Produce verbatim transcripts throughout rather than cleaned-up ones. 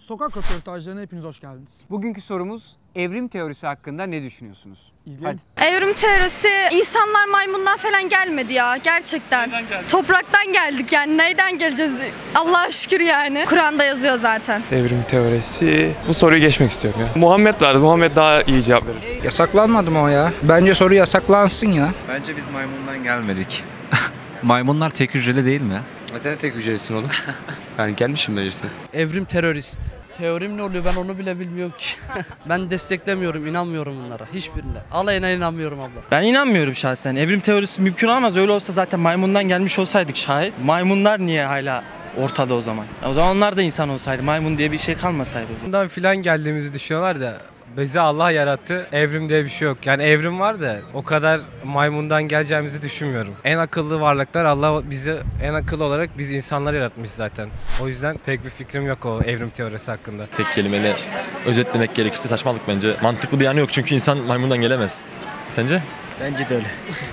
Sokak röportajlarına hepiniz hoş geldiniz. Bugünkü sorumuz evrim teorisi hakkında ne düşünüyorsunuz? İzleyin. Hadi. Evrim teorisi insanlar maymundan falan gelmedi ya gerçekten. Neyden geldik? Topraktan geldik yani neyden geleceğiz Allah'a şükür yani. Kur'an'da yazıyor zaten. Evrim teorisi. Bu soruyu geçmek istiyorum ya. Muhammed vardı. Muhammed daha iyi cevap verir. Yasaklanmadı mı o ya? Bence soru yasaklansın ya. Bence biz maymundan gelmedik. Maymunlar tek hücreli değil mi? Zaten tek hücrelisin oğlum. Yani gelmişim bence sen. Evrim terörist. Teorim ne oluyor ben onu bile bilmiyorum ki. Ben desteklemiyorum, inanmıyorum bunlara. Hiçbirine. Alayına inanmıyorum abla. Ben inanmıyorum şahsen. Evrim teorisi mümkün olamaz. Öyle olsa zaten maymundan gelmiş olsaydık şayet. Maymunlar niye hala ortada o zaman? O zaman onlar da insan olsaydı. Maymun diye bir şey kalmasaydı. Bundan filan geldiğimizi düşünüyorlar da bizi Allah yarattı. Evrim diye bir şey yok. Yani evrim var da o kadar maymundan geleceğimizi düşünmüyorum. En akıllı varlıklar Allah bizi en akıllı olarak biz insanlar yaratmış zaten. O yüzden pek bir fikrim yok o evrim teorisi hakkında. Tek kelimeyle özetlemek gerekirse saçmalık bence. Mantıklı bir yanı yok çünkü insan maymundan gelemez. Sence? Bence de öyle.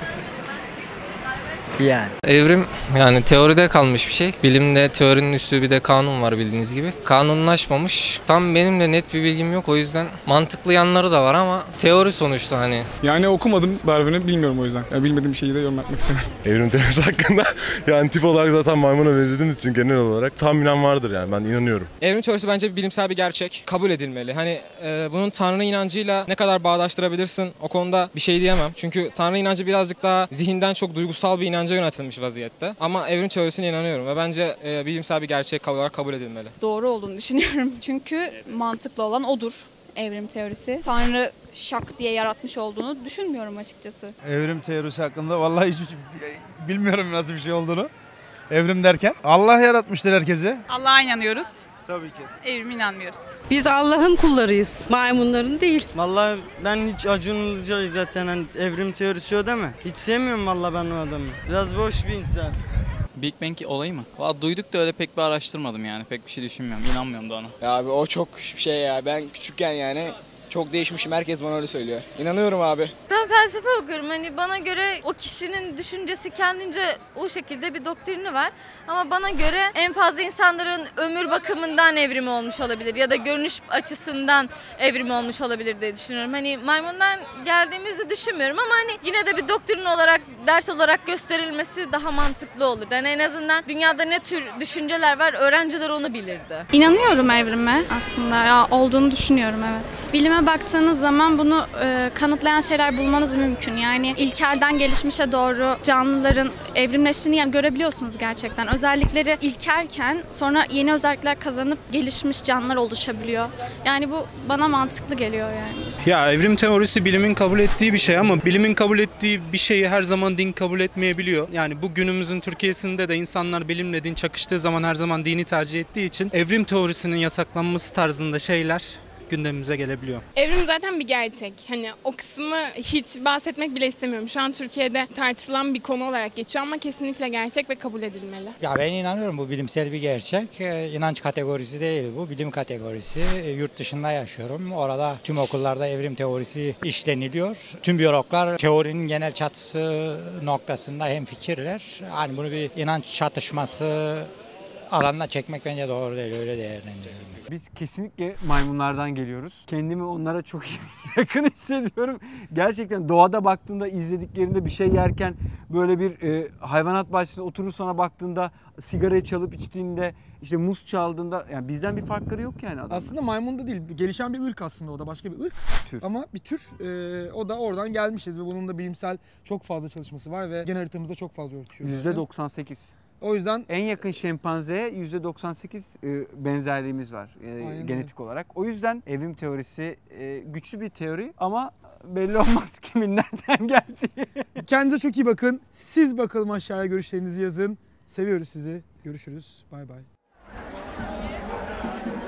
Yani. Evrim yani teoride kalmış bir şey. Bilimde teorinin üstü bir de kanun var bildiğiniz gibi. Kanunlaşmamış. Tam benim de net bir bilgim yok o yüzden mantıklı yanları da var ama teori sonuçta hani. Yani okumadım Darwin'i bilmiyorum o yüzden. Yani bilmediğim şeyi de yorum yapmak istemem. Evrim teorisi hakkında yani tip olarak zaten maymuna benzediğimiz için genel olarak tahminen vardır yani ben inanıyorum. Evrim teorisi bence bilimsel bir gerçek. Kabul edilmeli. Hani e, bunun Tanrı inancıyla ne kadar bağdaştırabilirsin o konuda bir şey diyemem. Çünkü Tanrı inancı birazcık daha zihinden çok duygusal bir inanca yönetilmiş vaziyette. Ama evrim teorisine inanıyorum ve bence e, bilimsel bir gerçek olarak kabul edilmeli. Doğru olduğunu düşünüyorum. Çünkü mantıklı olan odur evrim teorisi. Tanrı şak diye yaratmış olduğunu düşünmüyorum açıkçası. Evrim teorisi hakkında vallahi hiç bilmiyorum nasıl bir şey olduğunu. Evrim derken Allah yaratmıştır herkesi. Allah'a inanıyoruz. Tabii ki. Evrime inanmıyoruz. Biz Allah'ın kullarıyız. Maymunların değil. Vallahi ben hiç Acun Ilıcalı zaten hani evrim teorisi o değil mi? Hiç sevmiyorum vallahi ben o adamı. Biraz boş bir insan. Big Bang olayı mı? Valla duyduk da öyle pek bir araştırmadım yani. Pek bir şey düşünmüyorum. İnanmıyorum da ona. Ya abi o çok şey ya. Ben küçükken yani çok değişmişim. Herkes bana öyle söylüyor. İnanıyorum abi. Ben felsefe okuyorum. Hani bana göre o kişinin düşüncesi kendince o şekilde bir doktrini var. Ama bana göre en fazla insanların ömür bakımından evrimi olmuş olabilir. Ya da görünüş açısından evrimi olmuş olabilir diye düşünüyorum. Hani maymundan geldiğimizi düşünmüyorum ama hani yine de bir doktrin olarak, ders olarak gösterilmesi daha mantıklı olur. Yani en azından dünyada ne tür düşünceler var öğrenciler onu bilirdi. İnanıyorum evrime aslında ya olduğunu düşünüyorum evet. Bilime baktığınız zaman bunu e, kanıtlayan şeyler bulmanız mümkün. Yani ilkelden gelişmişe doğru canlıların evrimleştiğini yani görebiliyorsunuz gerçekten. Özellikleri ilkelken sonra yeni özellikler kazanıp gelişmiş canlılar oluşabiliyor. Yani bu bana mantıklı geliyor yani. Ya evrim teorisi bilimin kabul ettiği bir şey ama bilimin kabul ettiği bir şeyi her zaman din kabul etmeyebiliyor. Yani bu günümüzün Türkiye'sinde de insanlar bilimle din çakıştığı zaman her zaman dini tercih ettiği için evrim teorisinin yasaklanması tarzında şeyler gündemimize gelebiliyor. Evrim zaten bir gerçek. Hani o kısmı hiç bahsetmek bile istemiyorum. Şu an Türkiye'de tartışılan bir konu olarak geçiyor ama kesinlikle gerçek ve kabul edilmeli. Ya ben inanıyorum bu bilimsel bir gerçek. İnanç kategorisi değil bu, bilim kategorisi. Yurt dışında yaşıyorum. Orada tüm okullarda evrim teorisi işleniliyor. Tüm biyologlar teorinin genel çatısı noktasında hemfikirler. Hani bunu bir inanç çatışması alanına çekmek bence doğru değil, öyle değerlendiriyorum. Biz kesinlikle maymunlardan geliyoruz. Kendimi onlara çok yakın hissediyorum. Gerçekten doğada baktığında izlediklerinde bir şey yerken böyle bir e, hayvanat bahçesinde oturur sonra baktığında sigarayı çalıp içtiğinde işte muz çaldığında yani bizden bir farkları yok yani adamlar. Aslında maymun da değil. Gelişen bir ırk aslında o da başka bir ırk. Tür. Ama bir tür. E, o da oradan gelmişiz ve bunun da bilimsel çok fazla çalışması var ve gen haritamızda çok fazla örtüşüyor. yüzde doksan sekiz. O yüzden en yakın şempanzeye yüzde doksan sekiz benzerliğimiz var e, genetik olarak. O yüzden evrim teorisi e, güçlü bir teori ama belli olmaz kimin nereden geldiği. Kendinize çok iyi bakın. Siz bakalım aşağıya görüşlerinizi yazın. Seviyoruz sizi. Görüşürüz. Bay bay.